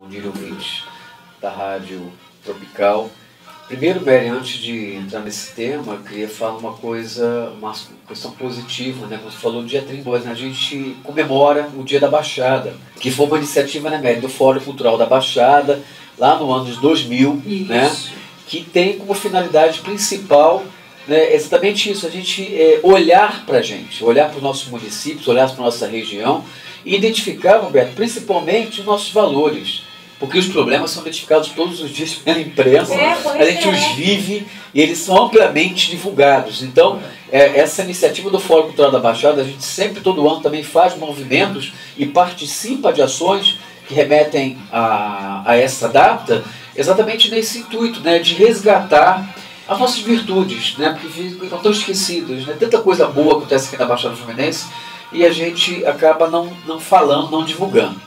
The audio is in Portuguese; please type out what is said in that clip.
dia ouvintes da Rádio Tropical. Primeiro, Beren, antes de entrar nesse tema, eu queria falar uma questão positiva, né? Como você falou, dia 32, né? A gente comemora o Dia da Baixada, que foi uma iniciativa, né, Beren, do Fórum Cultural da Baixada, lá no ano de 2000, né? Que tem como finalidade principal, né, exatamente isso, a gente olhar para a gente, olhar para os nossos municípios, olhar para a nossa região e identificar, Roberto, principalmente os nossos valores. Porque os problemas são identificados todos os dias pela imprensa, a gente os vive e eles são amplamente divulgados. Então, essa iniciativa do Fórum Cultural da Baixada, a gente sempre, todo ano, também faz movimentos e participa de ações que remetem a essa data, exatamente nesse intuito, né, de resgatar as nossas virtudes, né, porque estão tão esquecidas, né, tanta coisa boa acontece aqui na Baixada Fluminense e a gente acaba não falando, não divulgando.